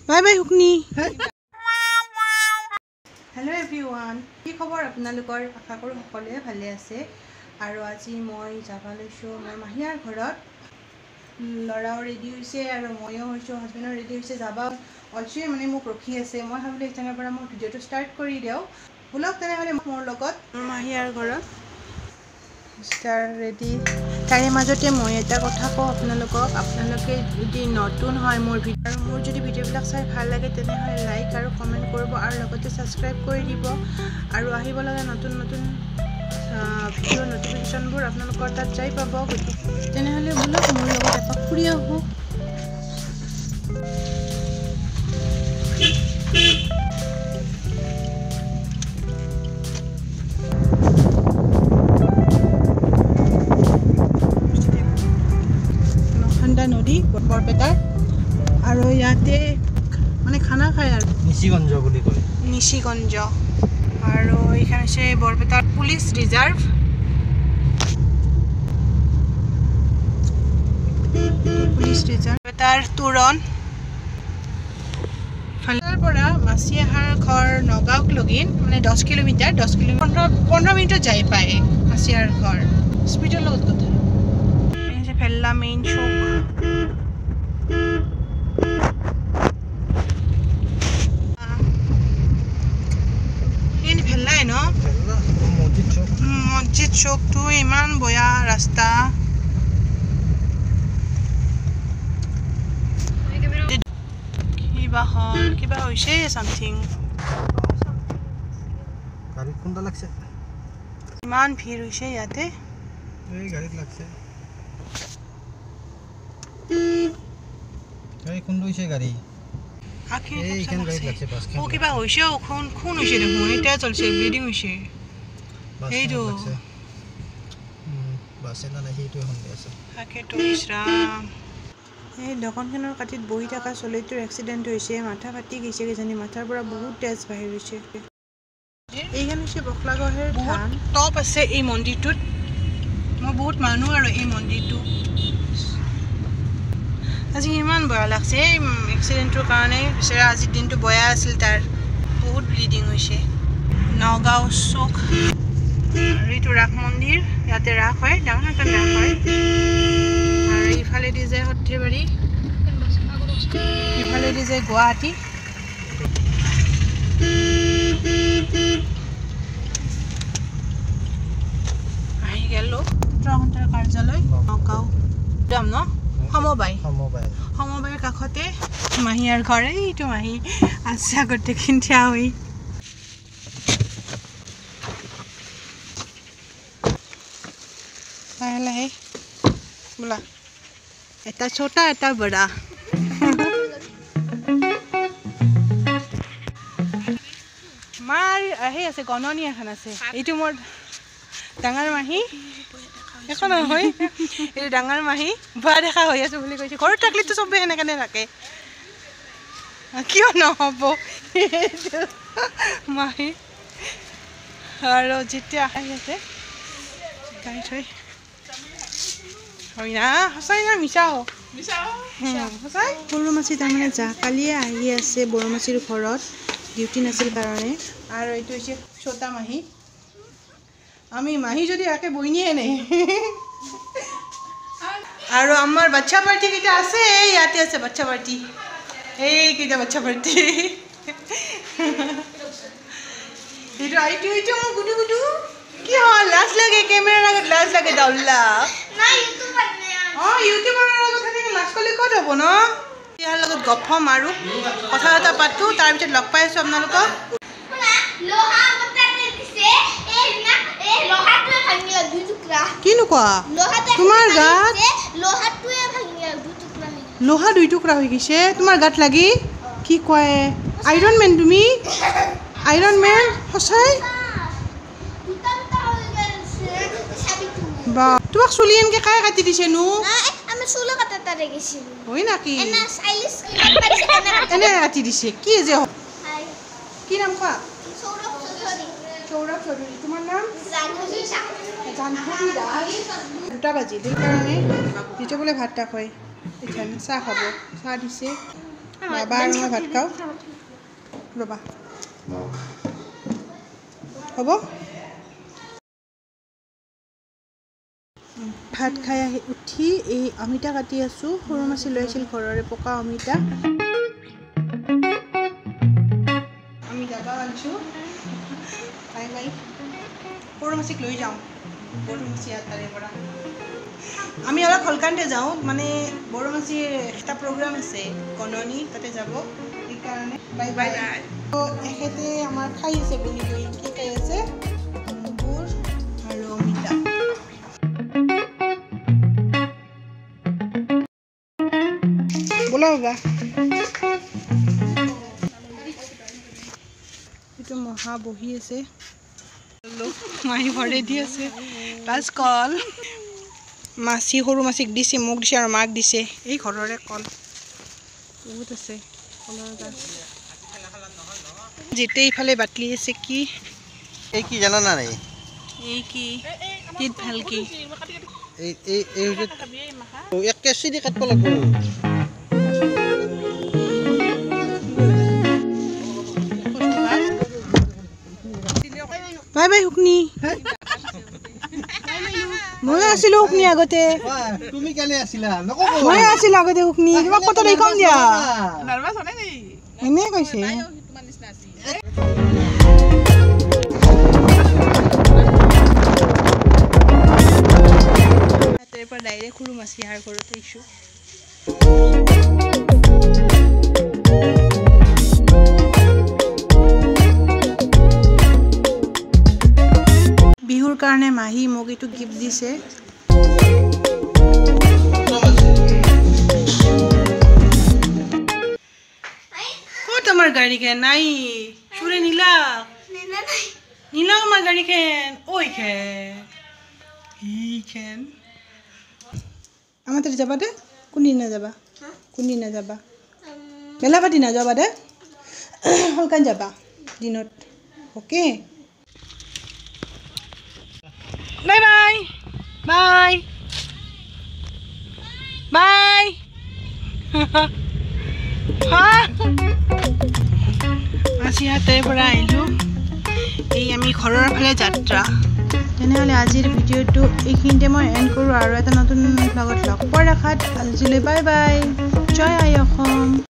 bye bye হুকনি hello' everyone কি খবৰ আপোনালোকৰ আশা কৰোঁ সকলোৱে ভালে আছে আৰু আজি মই যাব লৈছোঁ মোৰ মাহীয়াৰ ঘৰত ল'ৰাও ৰেডি হৈছে আৰু ময়ো হৈছোঁ হাজবেণ্ডো ৰেডি হৈছে যাব অলচোৱে মানে মোক ৰখি আছে মই ভাবিলোঁ এইখিনিৰ পৰা মই ভিডিঅ'টো ষ্টাৰ্ট কৰি দিওঁ ব'লক তেনেহ'লে মোৰ লগত মোৰ মাহীয়াৰ ঘৰত ষ্টাৰ ৰেডি তাৰে মাজতে মই এটা কথা কওঁ আপোনালোকে যদি নতুন হয় মোৰ যদি ভিডিঅ'বিলাক চাই ভাল লাগে তেনেহ'লে লাইক আৰু কমেণ্ট কৰিব আৰু লগতে ছাবস্ক্ৰাইব কৰি দিব আৰু আহিব লগা নতুন ভিডিঅ' ন'টিফিকেশ্যনবোৰ আপোনালোকৰ তাত যাই পাব গতিকে তেনেহ'লে ব'লক মোৰ লগত এপাক ফুৰি আহোঁ নদী বৰপেটাৰ আৰু ইয়াতে মানে খানা খায় আৰু নিশিগঞ্জ বুলি কয় নিশিগঞ্জ আৰু এইখান হৈছে বৰপেটাৰ পুলিচ ৰিজাৰ্ভ বৰপেটাৰ তোৰণ ফালৰ পৰা মাছিয়াহাৰ ঘৰ নগাঁওক লগিন মানে 10 কিলোমিটাৰ 15 মিনিটত যাই পায় মাছিয়াহাৰ ঘৰ স্পীডৰ লগত কথা ফেল্লা মেইন চৌক ফেল্লাই ন মছজিদ চৌকটো ইমান বয়া ৰাস্তা কিবা হৈছে সামথিং গাড়ী কোনটা লাগছে ইমান ভিৰ হৈছে ইয়াতে এই গাড়ীত লাগছে গাড়ী কোন লৈছে গাড়ী এইখান গাড়ীত লাগছে বাছখান ও কিবা হৈছে খুন হৈছে দেখোন এটা চলছে ব্লিডিং হৈছে এইটো বাছে না সেইটো এখন আছে তাকেতো ইছৰাম এই দোকানখনৰ কাটিত বহি থকা চলিটোৰ এক্সিডেণ্ট হৈছে মাথা ফাটি গৈছে কিজানি মাথাৰ পৰা বহুত তেজ বাহিৰ হৈছে এইখান হৈছে বখলাগড়ৰ থান টপ আছে এই মন্দিৰটোত মই বহুত মানুহ আৰু এই মন্দিৰটো আজি ইমান বেয়া লাগছে এই এক্সিডেণ্টৰ কাৰণে বেচাৰা আজিৰ দিনটো বেয়া আছিল তাৰ বহুত ব্লিডিং হৈছে নগাঁও চৌক আৰু এইটো ৰাস মন্দিৰ ইয়াতে ৰাস হয় ডাঙৰ এটা ৰাস হয় আৰু ইফালেদি যায় সৰ্থেবাৰী ইফালেদি যায় গুৱাহাটী আহি গেল সত্ৰৰ কাৰ্যালয় নগাঁও যাম ন সমবায়ৰ কাষতে মাহীয়াৰ ঘৰ এইটো মাহী আছে আগতে থিয়া হৈ লাহে লাহে বোলা এটা ছোটা এটা বড়া মাৰ আহি আছে গণনি এখন আছে এইটো মোৰ ডাঙৰ মাহী এখন নহয় এইটো ডাঙৰ মাহী ভয় দেখা হৈ আছো বুলি কৈছে ঘৰত থাকিলেতো চবেই সেনেকে থাকে কিয় নহ'ব মাহী আৰু যেতিয়া আহি আছে গাড়ী থৈ হয় না সঁচাই না মিছা সঁচাই বড়োমাচি তাৰমানে কালিয়ে আহি আছে বড়োমাচিৰ ঘৰত ডিউটি নাছিল কাৰণে আৰু এইটো হৈছে ছোটা মাহী আমি মাহী যদি একে বইনিয়ে নাই আৰু আমাৰ বাচ্চা পাৰ্টি কেইটা আছে ইয়াতে আছে বাচ্চা পাৰ্টি এইকেইটা বাচ্চা পাৰ্টি এইটো মোৰ গুডু কি হ'ল লাজ লাগে কেমেৰাৰ আগত লাজ লাগে দাউল্লা ইউটিউবৰ আগত তেনেকৈ লাজ কৰিলে ক'ত হ'ব ন ইয়াৰ লগত গপ মাৰোঁ কথা এটা পাতোঁ তাৰপিছত লগ পাই আছোঁ আপোনালোকক কিনো কোৱা তোমাৰ গাত লোহা 2 টুকুৰা হৈ গৈছে তোমাৰ গাত লাগি কি কয় আইৰণ মেন তুমি আইৰণ মেন সঁচাই বা তোমাক চুলি এনেকৈ কাই কাটি দিছেনো হয় নাকি এনে কাটি দিছে কি যে কি নাম কোৱা সৌৰভ চৌধুৰী তোমাৰ নাম জাহ্নৱী দাস 2টা বাজিল সেইকাৰণে যেতিয়া বোলে ভাত খায় এখান চাহ খাব চাহ দিছে বাবা আৰু মই ভাত খাওঁ ৰ'বা হ'ব ভাত খাই আহি উঠি এই অমিতা কাটি আছোঁ সৰু মাছি লৈ আছিল ঘৰৰে পকা অমিতা আমি যাবা আনিছোঁ বাই বাই সৰু মাছিক লৈ যাওঁ বড়ো মাছি তাৰে পৰা আমি অলপ হলকানতে যাওঁ মানে বড়ো মাছিৰ এটা প্ৰগ্ৰাম আছে কণনি তাতে যাব সেইকাৰণে বাই বাই এখেতে আমাৰ খাই আছে বুলি লৈ কি খাই আছে গুৰ আৰু অমিতা বোলা বাবা এইটো মহা বহি আছে মাহী ভৰে দি আছে প্লাছ কল মাছি সৰু মাছিক দিছে মোক দিছে আৰু মাক দিছে এই ঘৰৰে কল বহুত আছে কলৰ গাছ যেতে ইফালে বাটলি আছে কি এই কি জানা না নাই এই কি তিত ভাল কি এই এই এই এক কেজি দি কাটব লাগব বাই বাই হুকনি মই আছিলো হুকনি আগতে তুমি কেনে আছিলা নকব মই আছিলো আগতে হুকনি তোমাক কত দেখাম দিয়া নাৰ্ভাছ হনে নাই এনে কৈছে তাতে পৰা ডাইৰেক্ট সৰু মাছি হাড় ঘৰত আহিছোঁ বিহুৰ কাৰণে মাহী মোক এইটো গিফ্ট দিছে ক'ত আমাৰ গাড়ীখন নাই চুৰে নীলা নীলা আমাৰ গাড়ীখন এইখন আমাৰ তাতে যাবা দে কোনদিনা যাবা কোনদিনা যাবা মেলা পাতি নাযাবা দে হলকান যাবা দিনত okay bye bye bye bye আজি হাতেৰ পৰা আহিলোঁ এই আমি ঘৰৰ ফালে যাত্ৰা তেনেহ'লে আজিৰ ভিডিঅ'টো এইখিনিতে মই এণ্ড কৰোঁ আৰু এটা নতুন ব্লগত লগ পোৱাৰ আশাত আজিলৈ বাই বাই জয় আই অসম